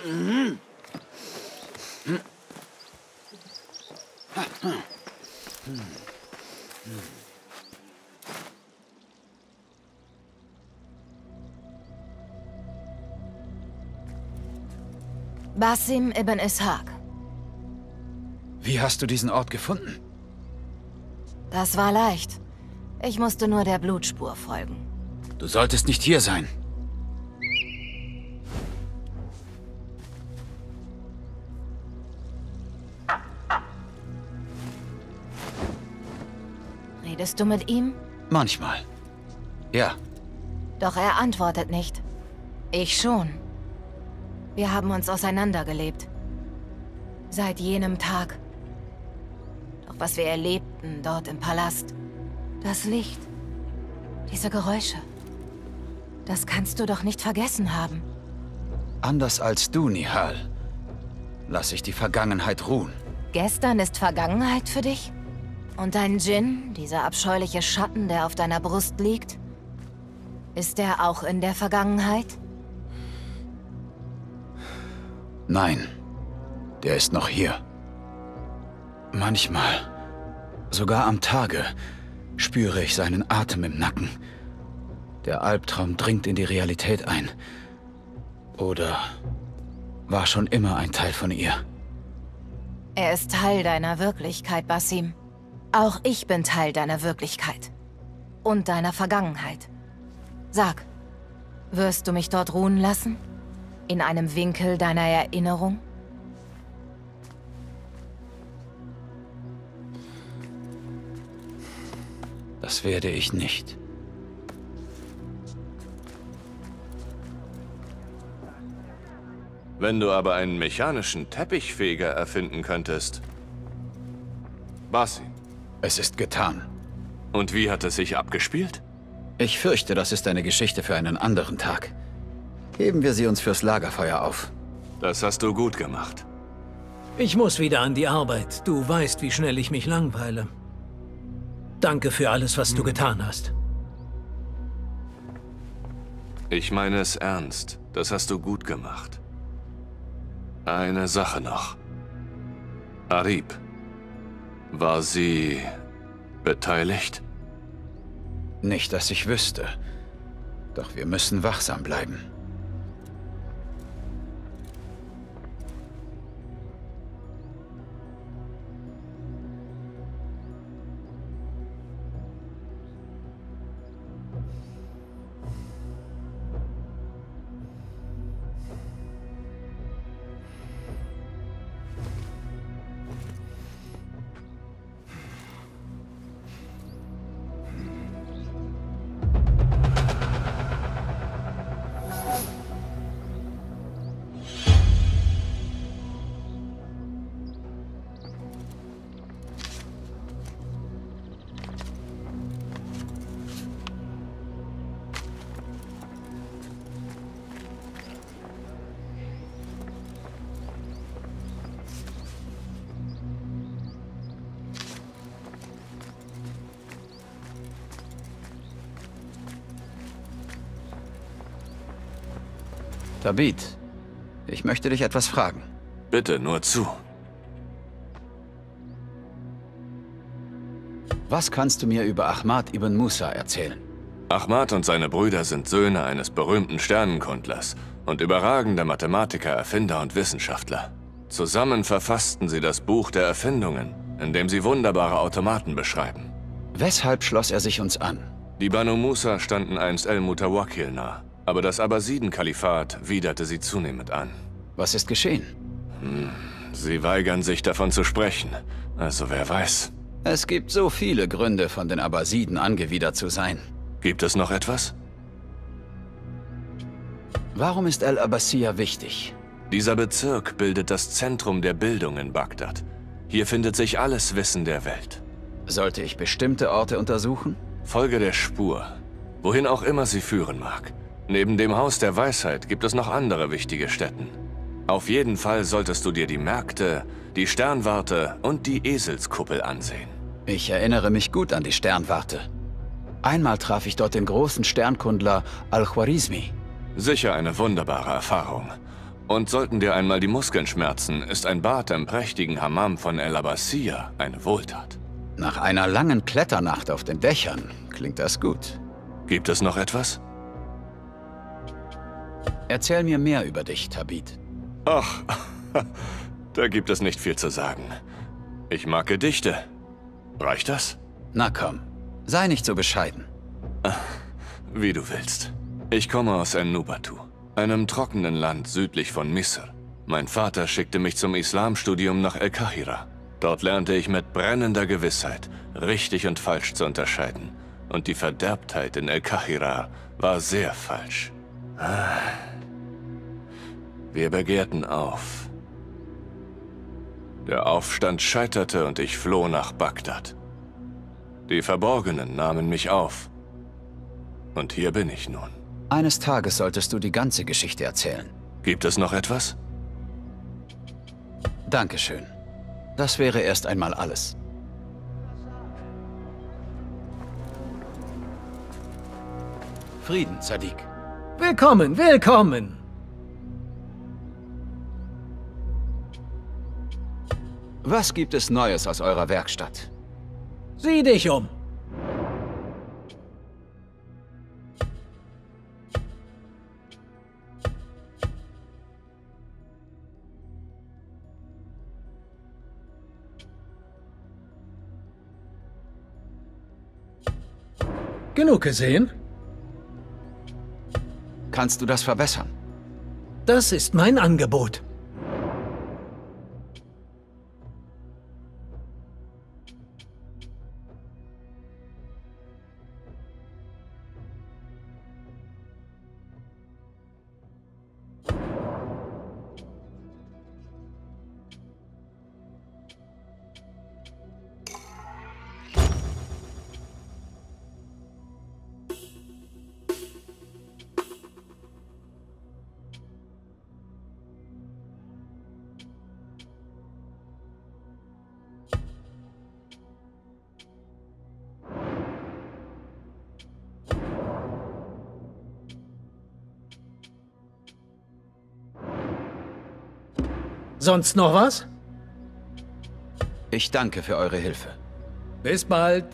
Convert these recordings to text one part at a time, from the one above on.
Basim ibn Ishaq. Wie hast du diesen Ort gefunden? Das war leicht. Ich musste nur der Blutspur folgen. Du solltest nicht hier sein. Redest du mit ihm? Manchmal. Ja. Doch er antwortet nicht. Ich schon. Wir haben uns auseinandergelebt. Seit jenem Tag. Doch was wir erlebten dort im Palast, das Licht, diese Geräusche, das kannst du doch nicht vergessen haben. Anders als du, Nihal, lasse ich die Vergangenheit ruhen. Gestern ist Vergangenheit für dich? Und dein Djinn, dieser abscheuliche Schatten, der auf deiner Brust liegt, ist der auch in der Vergangenheit? Nein, der ist noch hier. Manchmal, sogar am Tage, spüre ich seinen Atem im Nacken. Der Albtraum dringt in die Realität ein. Oder war schon immer ein Teil von ihr. Er ist Teil deiner Wirklichkeit, Basim. Auch ich bin Teil deiner Wirklichkeit. Und deiner Vergangenheit. Sag, wirst du mich dort ruhen lassen? In einem Winkel deiner Erinnerung? Das werde ich nicht. Wenn du aber einen mechanischen Teppichfeger erfinden könntest. Basim. Es ist getan. Und wie hat es sich abgespielt? Ich fürchte, das ist eine Geschichte für einen anderen Tag. Heben wir sie uns fürs Lagerfeuer auf. Das hast du gut gemacht. Ich muss wieder an die Arbeit. Du weißt, wie schnell ich mich langweile. Danke für alles, was du getan hast. Ich meine es ernst. Das hast du gut gemacht. Eine Sache noch. Arib. War sie beteiligt? Nicht, dass ich wüsste. Doch wir müssen wachsam bleiben. Thabit, ich möchte dich etwas fragen. Bitte, nur zu. Was kannst du mir über Ahmad ibn Musa erzählen? Ahmad und seine Brüder sind Söhne eines berühmten Sternenkundlers und überragender Mathematiker, Erfinder und Wissenschaftler. Zusammen verfassten sie das Buch der Erfindungen, in dem sie wunderbare Automaten beschreiben. Weshalb schloss er sich uns an? Die Banu Musa standen einst El-Mutawakkil nah, aber das Abbasiden-Kalifat widerte sie zunehmend an. Was ist geschehen? Sie weigern sich davon zu sprechen, also wer weiß. Es gibt so viele Gründe, von den Abbasiden angewidert zu sein. Gibt es noch etwas? Warum ist Al-Abbasiyya wichtig? Dieser Bezirk bildet das Zentrum der Bildung in Bagdad. Hier findet sich alles Wissen der Welt. Sollte ich bestimmte Orte untersuchen? Folge der Spur, wohin auch immer sie führen mag. Neben dem Haus der Weisheit gibt es noch andere wichtige Stätten. Auf jeden Fall solltest du dir die Märkte, die Sternwarte und die Eselskuppel ansehen. Ich erinnere mich gut an die Sternwarte. Einmal traf ich dort den großen Sternkundler Al-Khwarizmi. Sicher eine wunderbare Erfahrung. Und sollten dir einmal die Muskeln schmerzen, ist ein Bad im prächtigen Hammam von El Abbasiyah eine Wohltat. Nach einer langen Kletternacht auf den Dächern klingt das gut. Gibt es noch etwas? Erzähl mir mehr über dich, Thabit. Ach, da gibt es nicht viel zu sagen. Ich mag Gedichte. Reicht das? Na komm, sei nicht so bescheiden. Wie du willst. Ich komme aus En-Nubatu, einem trockenen Land südlich von Misr. Mein Vater schickte mich zum Islamstudium nach El-Kahira. Dort lernte ich mit brennender Gewissheit, richtig und falsch zu unterscheiden. Und die Verderbtheit in El-Kahira war sehr falsch. Wir begehrten auf. Der Aufstand scheiterte und ich floh nach Bagdad. Die Verborgenen nahmen mich auf. Und hier bin ich nun. Eines Tages solltest du die ganze Geschichte erzählen. Gibt es noch etwas? Dankeschön. Das wäre erst einmal alles. Frieden, Sadiq. Willkommen, willkommen! Was gibt es Neues aus eurer Werkstatt? Sieh dich um! Genug gesehen? Kannst du das verbessern? Das ist mein Angebot. Sonst noch was? Ich danke für eure Hilfe. Bis bald.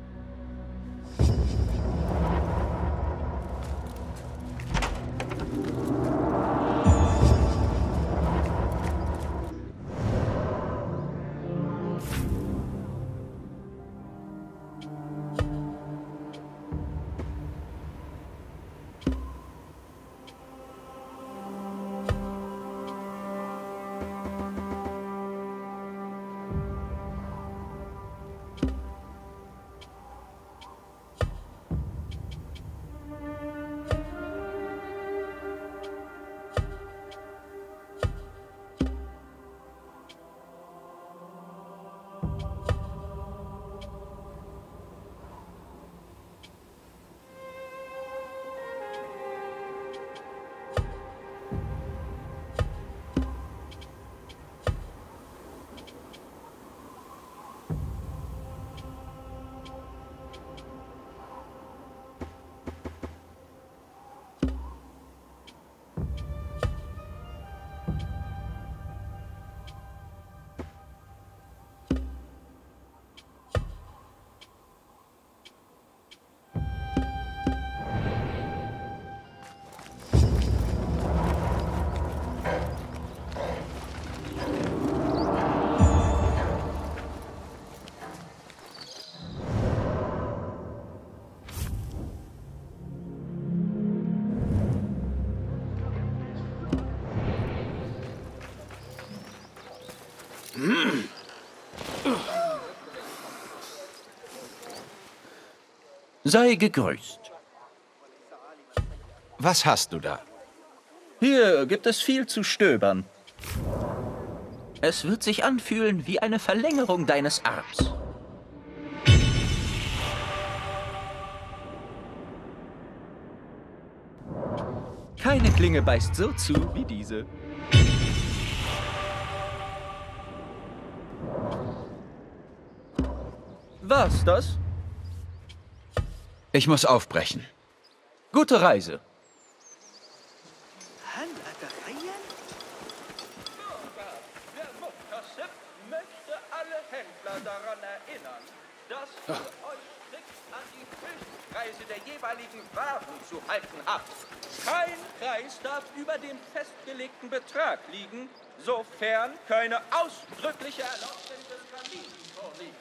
Sei gegrüßt. Was hast du da? Hier gibt es viel zu stöbern. Es wird sich anfühlen wie eine Verlängerung deines Arms. Keine Klinge beißt so zu wie diese. Was das? Ich muss aufbrechen. Gute Reise. Schlägereien? Der Muktassib möchte alle Händler daran erinnern, dass ihr euch strikt an die Höchstpreise der jeweiligen Waren zu halten habt. Kein Preis darf über dem festgelegten Betrag liegen, sofern keine ausdrückliche Erlaubnis des Kalifen vorliegt.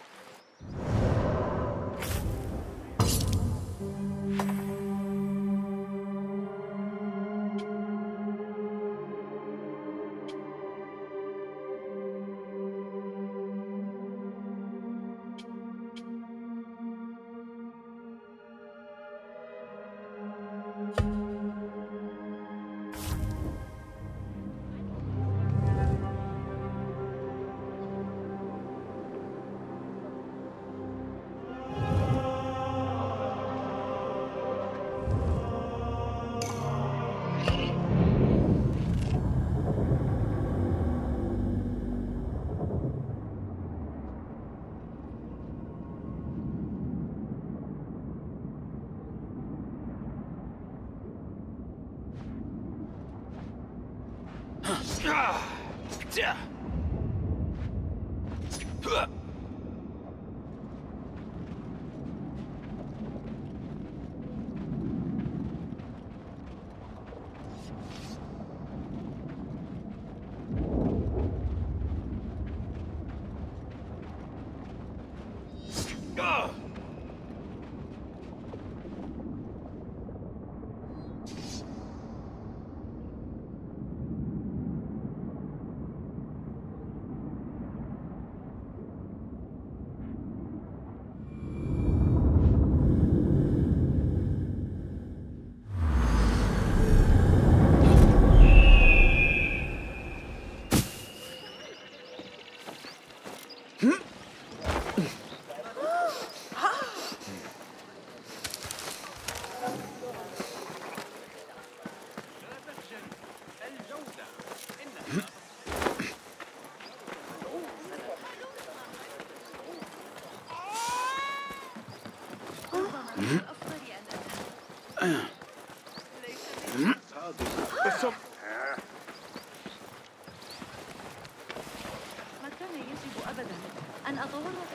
ما كان يجب أبدا أن أتورط.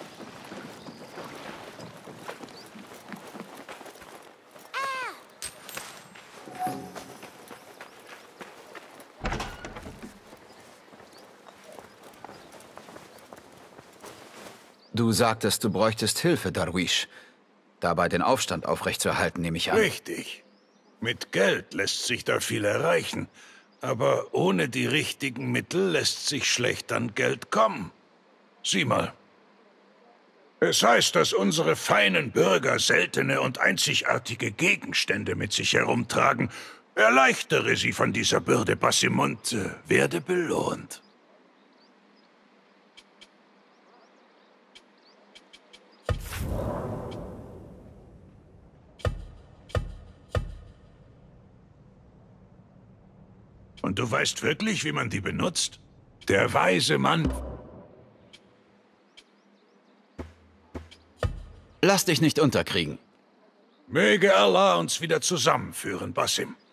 Du sagtest, du bräuchtest Hilfe, Darwish. Dabei den Aufstand aufrechtzuerhalten, nehme ich an. Richtig. Mit Geld lässt sich da viel erreichen. Aber ohne die richtigen Mittel lässt sich schlecht an Geld kommen. Sieh mal. Es heißt, dass unsere feinen Bürger seltene und einzigartige Gegenstände mit sich herumtragen. Erleichtere sie von dieser Bürde, Basim, und werde belohnt. Und du weißt wirklich, wie man die benutzt? Der weise Mann... Lass dich nicht unterkriegen. Möge Allah uns wieder zusammenführen, Basim.